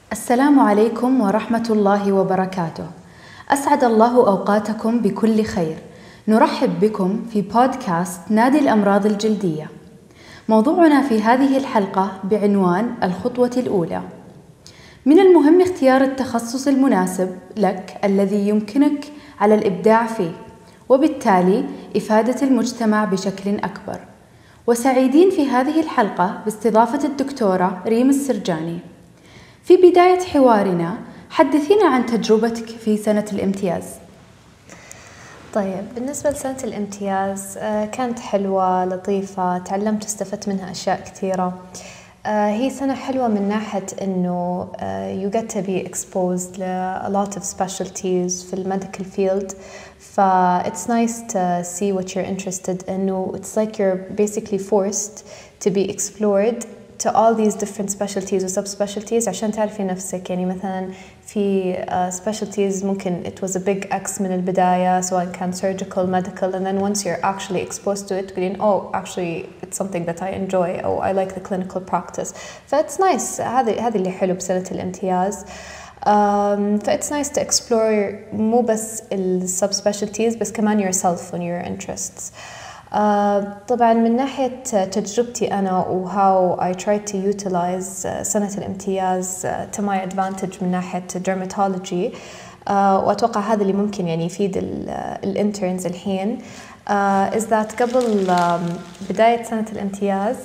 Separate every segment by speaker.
Speaker 1: السلام عليكم ورحمة الله وبركاته. أسعد الله أوقاتكم بكل خير. نرحب بكم في بودكاست نادي الأمراض الجلدية. موضوعنا في هذه الحلقة بعنوان الخطوة الأولى. من المهم اختيار التخصص المناسب لك الذي يمكنك على الإبداع فيه، وبالتالي إفادة المجتمع بشكل أكبر. وسعيدين في هذه الحلقة باستضافة الدكتورة ريم السرجاني. في بداية حوارنا حدثينا عن تجربتك في سنة الامتياز.
Speaker 2: طيب، بالنسبة لسنة الامتياز كانت حلوة لطيفة، تعلمت واستفدت منها أشياء كثيرة. هي سنة حلوة من ناحية إنه you get to be exposed a lot of specialties في medical field. It's nice to see what you're interested in. It's like you're basically forced to be explored to all these different specialties و subspecialties عشان تعرفي نفسك. يعني مثلا في specialties ممكن it was a big X من البداية، سواء كان surgical, medical, and then once you're actually exposed to it تقولين oh actually it's something that I enjoy أو I like the clinical practice. It's nice. هذا اللي حلو بسنة الامتياز. It's nice to explore مو بس ال subspecialties بس كمان yourself and your interests. طبعا من ناحية تجربتي أنا و how I tried to utilize سنة الامتياز to my advantage من ناحية dermatology، وأتوقع هذا اللي ممكن يعني يفيد الانترنز الحين. is that قبل بداية سنة الامتياز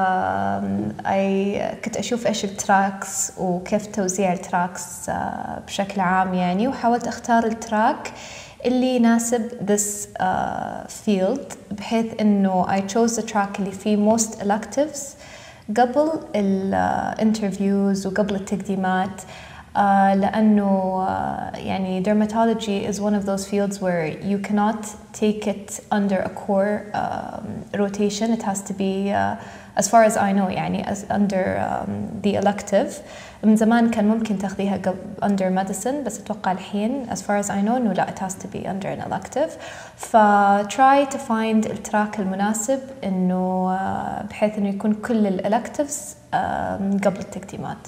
Speaker 2: كنت أشوف إيش التراكس وكيف توزيع التراكس بشكل عام يعني، وحاولت أختار التراك اللي يناسب this field، بحيث إنه I chose the track اللي فيه most electives قبل الانترفيوز وقبل التقديمات. لأنه يعني dermatology is one of those fields where you cannot take it under a core rotation. It has to be as far as I know يعني under the elective. من زمان كان ممكن تاخذيها under medicine، بس أتوقع الحين as far as I know إنه لا it has to be under an elective. try to find التراك المناسب إنه بحيث إنه يكون كل الelectives قبل التقديمات.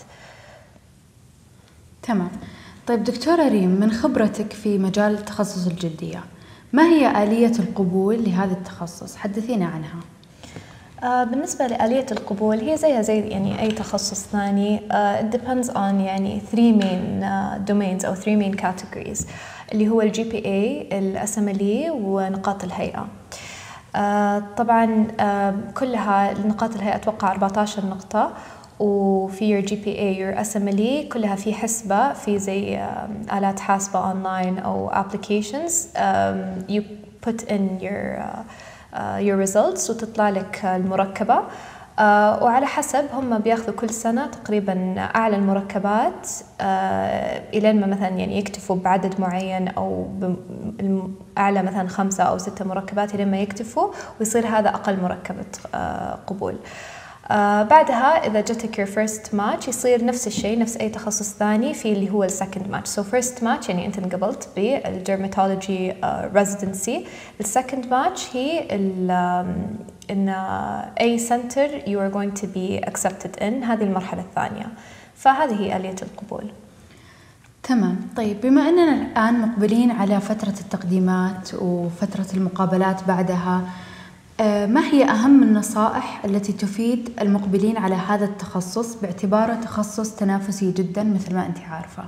Speaker 1: تمام. طيب دكتورة ريم، من خبرتك في مجال تخصص الجلدية، ما هي آلية القبول لهذا التخصص؟ حدثينا عنها.
Speaker 2: بالنسبة لآلية القبول هي زيها زي يعني أي تخصص ثاني. it depends on يعني 3 main domains أو 3 main categories، اللي هو GPA، الSMLE، ونقاط الهيئة. طبعا كلها نقاط الهيئة أتوقع 14 نقطة، وفي your GPA your SMLE كلها في حسبة، في زي آلات حاسبة online أو applications. you put in your results وتطلع لك المركبة. وعلى حسب هم بياخذوا كل سنة تقريبا أعلى المركبات إلين ما مثلا يعني يكتفوا بعدد معين، أو أعلى مثلا 5 أو 6 مركبات إلين ما يكتفوا، ويصير هذا أقل مركبة قبول. بعدها إذا جتك your first match يصير نفس الشيء، نفس أي تخصص ثاني، في اللي هو second match. so first match يعني أنت انقبلت بالdermatology residency. second match هي إن أي center you are going to be accepted in، هذه المرحلة الثانية. فهذه هي آلية القبول.
Speaker 1: تمام. طيب بما أننا الآن مقبلين على فترة التقديمات وفترة المقابلات بعدها، ما هي أهم النصائح التي تفيد المقبلين على هذا التخصص باعتباره تخصص تنافسي جدا مثل ما أنت عارفة؟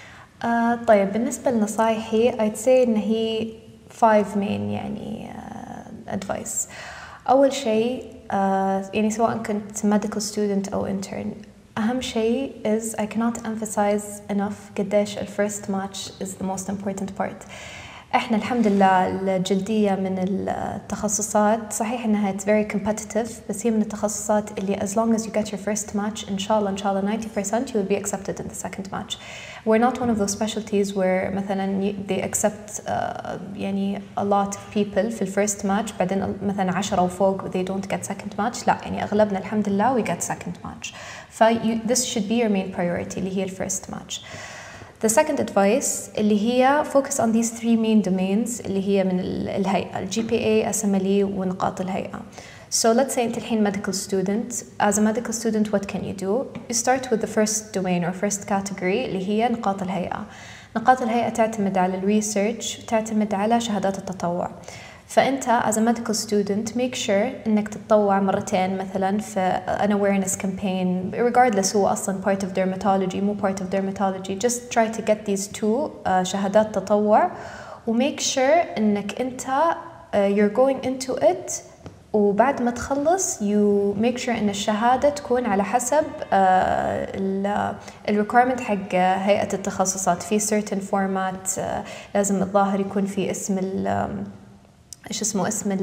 Speaker 2: طيب بالنسبة لنصائحي I'd say إن هي 5 main يعني advice. أول شيء يعني سواء كنت medical student أو intern، أهم شيء is I cannot emphasize enough قديش first match is the most important part. احنا الحمد لله الجلدية من التخصصات، صحيح انها it's very competitive، بس هي من التخصصات اللي as long as you get your first match إن شاء الله 90% you will be accepted in the second match. We're not one of those specialties where مثلا they accept يعني a lot of people في first match بعدين مثلا 10 وفوق they don't get second match. لا يعني أغلبنا الحمد لله we get second match. this should be your main priority اللي هي first match. The second advice اللي هي focus on these 3 main domains اللي هي من الهيئة، GPA، SMLE، ونقاط الهيئة. So let's say أنت الحين medical student. As a medical student, what can you do? You start with the first domain or first category اللي هي نقاط الهيئة. نقاط الهيئة تعتمد على الريسيرش، تعتمد على شهادات التطوع. فأنت as a medical student make sure إنك تتطوع مرتين مثلا في an awareness campaign regardless هو أصلا part of dermatology مو part of dermatology. Just try to get these two شهادات تطوع و make sure إنك أنت you're going into it. وبعد ما تخلص you make sure إن الشهادة تكون على حسب requirement حق هيئة التخصصات. في certain format لازم الظاهر يكون في اسم إيش اسمه اسم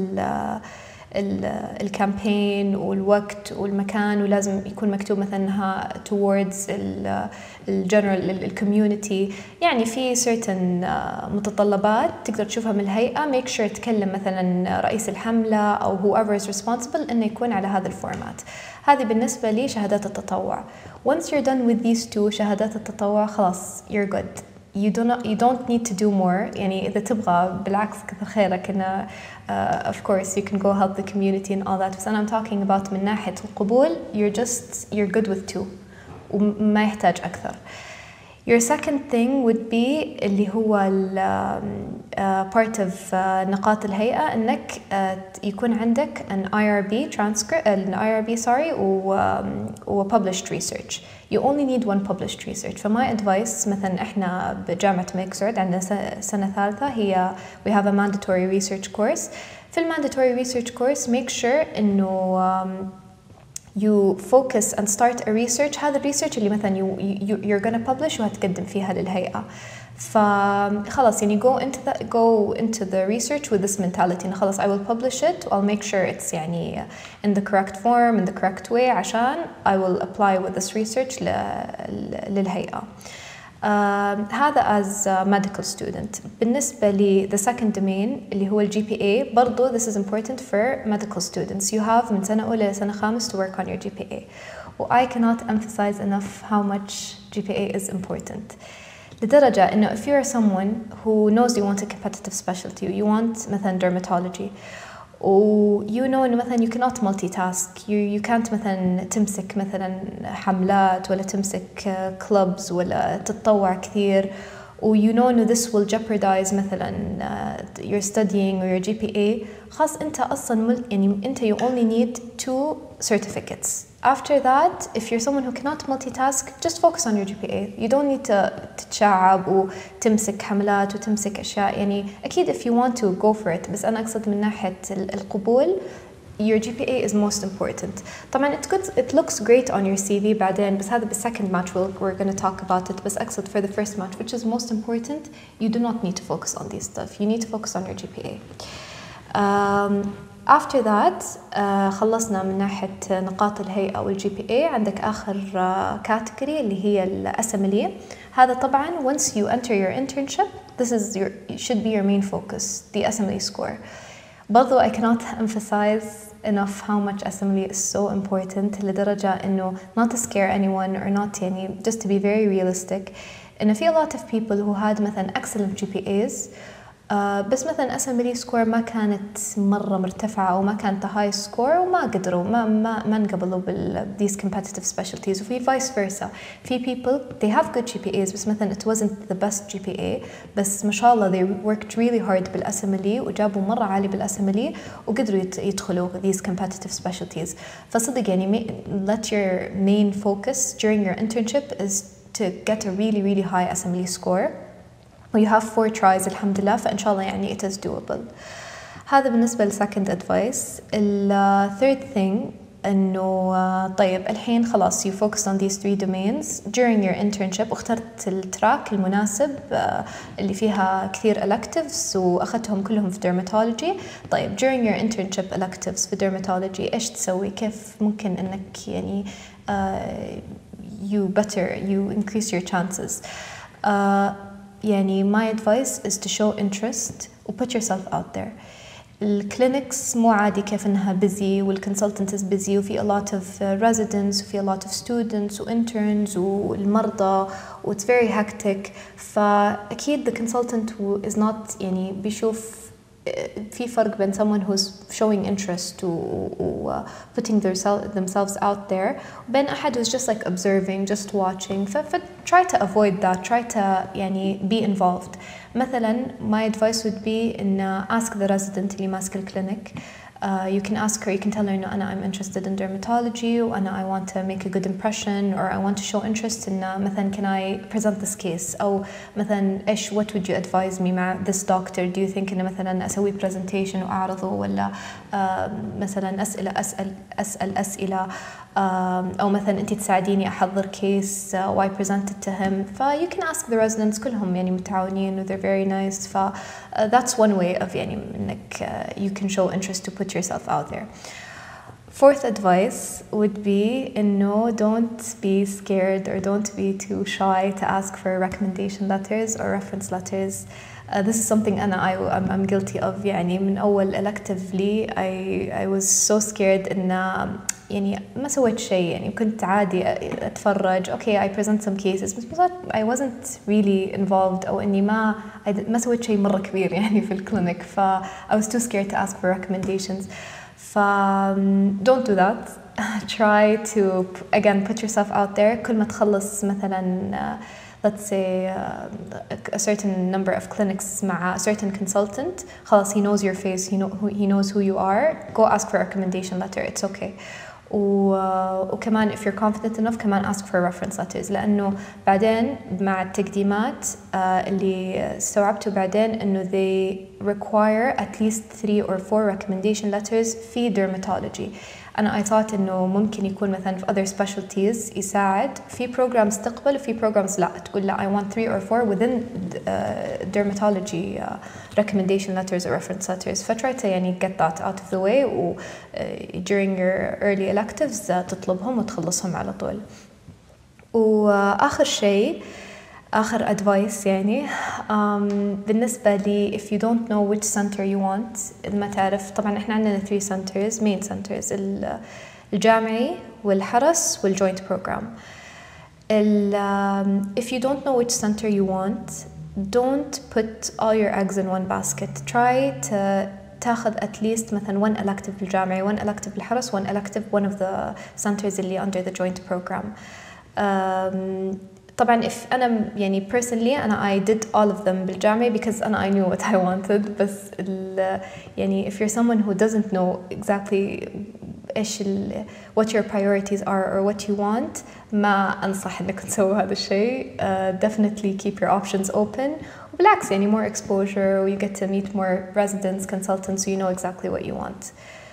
Speaker 2: الكامبين والوقت والمكان، ولازم يكون مكتوب مثلا towards الجنرال الكوميونتي. يعني في certain متطلبات تقدر تشوفها من الهيئة. make sure تكلم مثلا رئيس الحملة أو whoever is responsible إنه يكون على هذا الفورمات. هذه بالنسبة لي شهادات التطوع. once you're done with these two شهادات التطوع خلاص you're good. You don't need to do more. يعني إذا تبغى بالعكس كثر خيرك إنه of course you can go help the community and all that. بس أنا I'm talking about من ناحية القبول you're good with two وما يحتاج أكثر. Your second thing would be اللي هو part of نقاط الهيئة إنك يكون عندك an IRB transcript و published research. You only need one published research. فما advice مثلا إحنا بجامعة ميكسورد عندنا سنة ثالثة هي we have a mandatory research course. في mandatory research course make sure إنه you focus and start a research. هذا الريسيرش اللي مثلا you're gonna publish وهتقدم فيها للهيئة. فخلاص يعني go into the research with this mentality إنه خلاص I will publish it. I'll make sure it's يعني in the correct form, in the correct way عشان I will apply with this research للهيئة. هذا as a medical student. بالنسبة لي the second domain اللي هو GPA برضو this is important for medical students. You have من سنة أولى لسنة خامس to work on your GPA. I cannot emphasize enough how much GPA is important. لدرجة إنه if you're someone who knows you want a competitive specialty, you want مثلا dermatology, و you know إنه مثلا you cannot multitask, you can't مثلا تمسك مثلا حملات ولا تمسك clubs ولا تتطوع كثير, و you know إنه this will jeopardize مثلا your studying or your GPA. خلاص أنت أصلا يعني أنت you only need 2 certificates. After that, if you're someone who cannot multitask, just focus on your GPA. You don't need to تتشعب وتمسك حملات وتمسك أشياء. يعني أكيد if you want to go for it. بس أنا أقصد من ناحية القبول, your GPA is most important. طبعا it looks great on your CV بعدين, بس هذا second match we're going to talk about it. بس أقصد for the first match, which is most important, you do not need to focus on these stuff. You need to focus on your GPA. After that خلصنا من ناحية نقاط الهيئة والGPA. عندك آخر category اللي هي الأسملية. هذا طبعا once you enter your internship, this is should be your main focus, the assembly score. برضو I cannot emphasize enough how much assembly is so important, لدرجة إنه not to scare anyone or not يعني just to be very realistic. إنه في a lot of people who had مثلا excellent GPAs, بس مثلا assembly score ما كانت مرة مرتفعة أو ما كانت high score وما قدروا ما انقبلوا these competitive specialties. وفي vice versa, في people they have good GPAs بس مثلا it wasn't the best GPA, بس ما شاء الله they worked really hard بالassembly وجابوا مرة عالي بالassembly وقدروا يدخلوا these competitive specialties. فصدق يعني let your main focus during your internship is to get a really really high assembly score. You have 4 tries الحمد لله, فإن شاء الله يعني it is doable. هذا بالنسبة ل second advice. third thing إنه طيب الحين خلاص you focused on these 3 domains during your internship واخترت التراك المناسب اللي فيها كثير electives وأخذتهم كلهم في dermatology. طيب during your internship electives في dermatology إيش تسوي؟ كيف ممكن إنك يعني you increase your chances? يعني my advice is to show interest و put yourself out there. الكلينكس مو عادي كيف انها busy والconsultant is busy وفي a lot of residents وفي a lot of students و interns والمرضى و it's very hectic. فأكيد the consultant is not يعني بيشوف في فرق بين someone who's showing interest و putting themselves out there وبين أحد who's just like observing, just watching. try to avoid that, try to يعني be involved. مثلا my advice would be إن ask the resident اللي ماسك الكلينيك. You can ask her, you can tell her, no, I'm interested in dermatology and I want to make a good impression, or I want to show interest in مثلا can I present this case, أو مثلا إيش what would you advise me مع this doctor, do you think إن مثلا أسوي presentation وأعرضه ولا مثلا أسأل أسئلة أو مثلا أنت تساعديني أحضر case و I present it to him. you can ask the residents كلهم يعني متعاونين و they're very nice. that's one way of يعني إنك you can show interest to put yourself out there. Fourth advice would be إنه don't be scared or don't be too shy to ask for recommendation letters or reference letters. This is something I'm guilty of. يعني من أول elective لي I was so scared إن يعني ما سويت شيء، يعني كنت عادي أتفرج okay I present some cases but I wasn't really involved أو إني ما سويت شيء مرة كبير يعني في الكلينيك. I was too scared to ask for recommendations. don't do that. try to again put yourself out there. كل ما تخلص مثلا let's say a certain number of clinics مع a certain consultant خلاص he knows your face, he knows who you are, go ask for a recommendation letter, it's okay. وكمان if you're confident enough كمان ask for reference letters، لأنه بعدين مع التقديمات اللي استوعبته بعدين إنه they require at least 3 or 4 recommendation letters في dermatology. أنا I thought إنه ممكن يكون مثلا في other specialties يساعد في programs تقبل وفي programs لا، تقول لا I want 3 or 4 within dermatology recommendation letters or reference letters. try to يعني get that out of the way و during your early electives تطلبهم وتخلصهم على طول. وآخر شيء آخر advice يعني بالنسبة لي if you don't know which center you want، إذا ما تعرف طبعا إحنا عندنا 3 centers main centers الجامعي والحرس والjoint program. if you don't know which center you want don't put all your eggs in one basket. try to تاخذ at least مثلا 1 elective بالجامعي 1 elective بالحرس 1 elective one of the centers اللي under the joint program. طبعا if أنا يعني personally أنا I did all of them بالجامعة because أنا I knew what I wanted. بس يعني if you're someone who doesn't know exactly إيش what your priorities are or what you want ما أنصح إنك تسوي هذا الشيء. definitely keep your options open. وبالعكس يعني more exposure you get to meet more residents consultants so you know exactly what you want.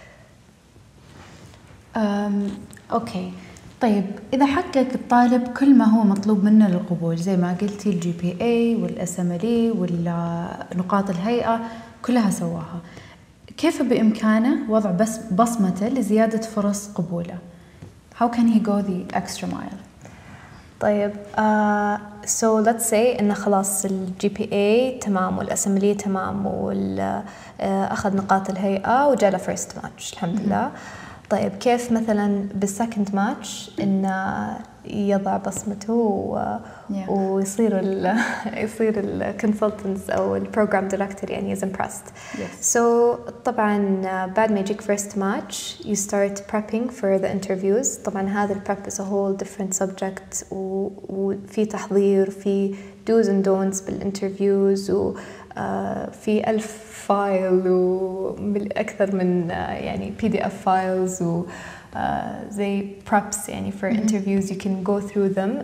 Speaker 1: أوكي طيب إذا حقق الطالب كل ما هو مطلوب منه للقبول زي ما قلتي الGPA والSMLE والنقاط الهيئة كلها سواها، كيف بإمكانه وضع بس بصمته لزيادة فرص قبوله؟ How can he go the extra mile؟
Speaker 2: طيب so let's say إنه خلاص الGPA تمام والSMLE تمام أخذ نقاط الهيئة وجاله first match الحمد لله. طيب كيف مثلا بالسكند ماتش إنه يضع بصمته ويصير يصير الكونسلتنتس أو البروجرام دايركتور يعني is impressed. So طبعا بعد ما يجيك first match you start prepping for the interviews. طبعا هذا الprep is a whole different subject وفي تحضير في do's and don'ts بالinterviews وفي 1000 فايل وأكثر من يعني PDF files و زي preps يعني for interviews you can go through them.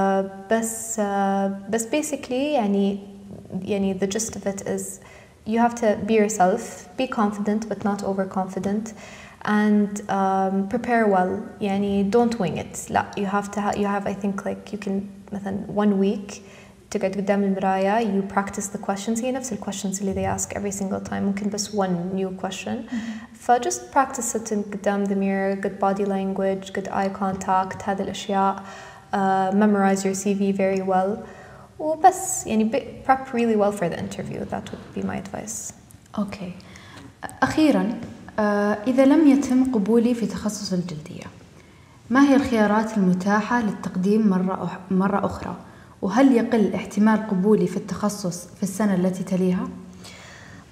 Speaker 2: بس basically يعني the gist of it is you have to be yourself, be confident but not overconfident, and prepare well. يعني don't wing it. لا you have I think like you can مثلا 1 week تقعد قدام المراية you practice the questions. هي نفس questions اللي they ask every single time ممكن بس one new question. just practice it قدام the mirror, good body language, good eye contact هذه الأشياء. memorize your CV very well وبس يعني prep really well for the interview. That would be my advice.
Speaker 1: Okay. أخيراً إذا لم يتم قبولي في تخصص الجلدية ما هي الخيارات المتاحة للتقديم مرة أخرى؟ وهل يقل احتمال قبولي في التخصص في السنة التي تليها؟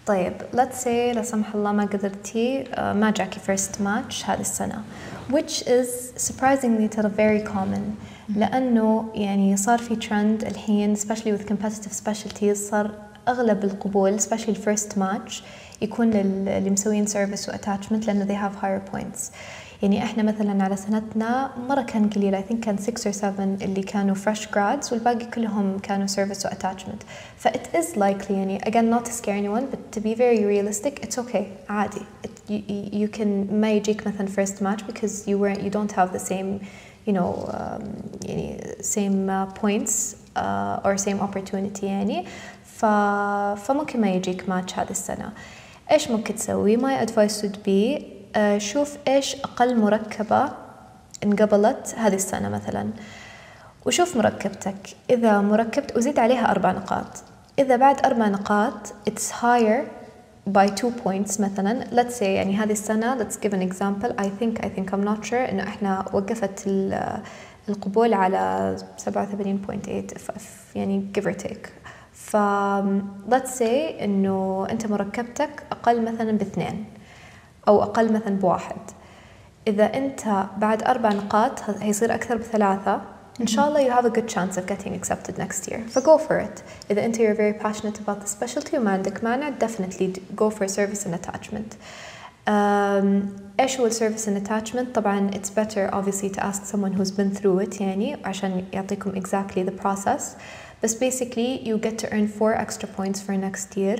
Speaker 2: طيب let's say لا سمح الله ما قدرتي ما جاكي first match هذه السنة which is surprisingly ترى very common لأنه يعني صار في trend الحين especially with competitive specialties صار أغلب القبول especially first match يكون اللي مسوين service و attachment لأنه they have higher points. يعني إحنا مثلاً على سنتنا مرة كان قليل I think كان 6 or 7 اللي كانوا fresh grads والباقي كلهم كانوا service و attachment. ف it is likely يعني again not to scare anyone but to be very realistic it's okay عادي. You can ما يجيك مثلاً first match because you don't have the same you know يعني same points or same opportunity يعني فممكن ما يجيك ماتش هذه السنة. إيش ممكن تسوي؟ My advice would be شوف إيش أقل مركبة انقبلت هذه السنة مثلاً وشوف مركبتك إذا مركبت وزيد عليها 4 نقاط إذا بعد 4 نقاط it's higher by 2 points مثلاً let's say يعني هذه السنة let's give an example I think I'm not sure إنه إحنا وقفت القبول على 87.8 يعني give or take let's say إنه أنت مركبتك أقل مثلاً ب2 أو أقل مثلاً ب1 إذا أنت بعد 4 نقاط هيصير أكثر ب3 إن شاء الله you have a good chance of getting accepted next year so go for it إذا أنت you're very passionate about the specialty وما عندك مانع definitely go for service and attachment. إيش هو service and attachment؟ طبعاً it's better obviously to ask someone who's been through it يعني عشان يعطيكم exactly the process بس basically you get to earn 4 extra points for next year.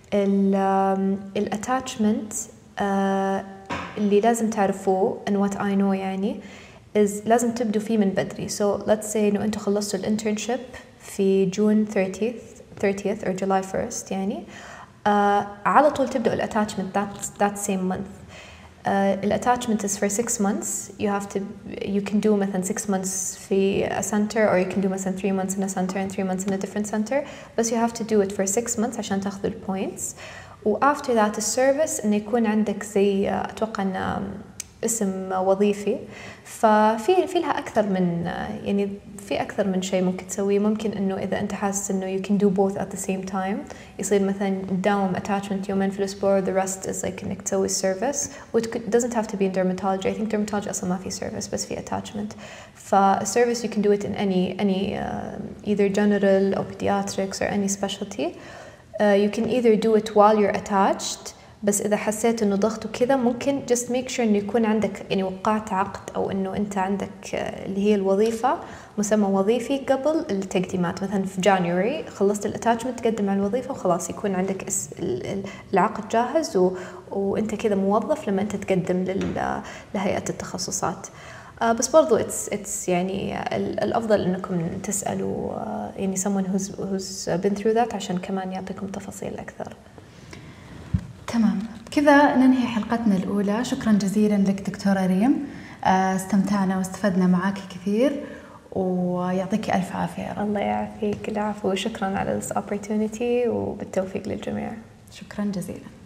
Speaker 2: attachment اللي لازم تعرفوه and what I know يعني is لازم تبدوا فيه من بدري so let's say إنه أنتوا خلصتوا الinternship في June 30th or July 1st يعني على طول تبدأوا الاتاتشمنت that same month. الاتاتشمنت is for 6 months you can do مثلا 6 months في a center or you can do مثلا 3 months in a center and 3 months in a different center but you have to do it for 6 months عشان تاخذوا البوينتس و after that السيرفيس إنه يكون عندك زي أتوقع إنه اسم وظيفي ففي لها أكثر من يعني في أكثر من شيء ممكن تسويه ممكن إنه إذا أنت حاسس إنه you can do both at the same time يصير مثلا تداوم attachment يومين في الأسبوع the rest is like إنك تسوي service it doesn't have to be in dermatology I think dermatology أصلا ما في service بس في attachment service you can do it in any either general or pediatrics or any specialty you can either do it while you're attached بس إذا حسيت إنه ضغط وكذا ممكن just make sure إنه يكون عندك يعني وقعت عقد أو إنه أنت عندك اللي هي الوظيفة مسمى وظيفي قبل التقديمات مثلا في January خلصت الاتاتشمنت تقدم على الوظيفة وخلاص يكون عندك العقد جاهز وأنت كذا موظف لما أنت تقدم لهيئة التخصصات. بس برضو it's يعني الأفضل إنكم تسألوا يعني someone who's been through that عشان كمان يعطيكم تفاصيل أكثر.
Speaker 1: تمام كذا ننهي حلقتنا الأولى. شكرا جزيلا لك دكتورة ريم استمتعنا واستفدنا معك كثير ويعطيك ألف عافية.
Speaker 2: الله يعافيك. العفو وشكرا على this opportunity وبالتوفيق للجميع.
Speaker 1: شكرا جزيلا.